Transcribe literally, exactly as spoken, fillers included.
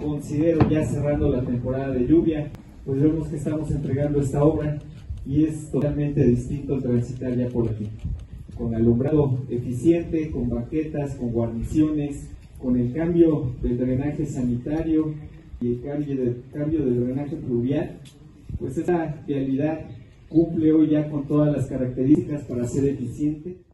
considero ya cerrando la temporada de lluvia, pues vemos que estamos entregando esta obra y es totalmente distinto al transitar ya por aquí, con alumbrado eficiente, con banquetas, con guarniciones, con el cambio del drenaje sanitario y el cambio, de, cambio del drenaje pluvial. Pues esta vialidad cumple hoy ya con todas las características para ser eficiente.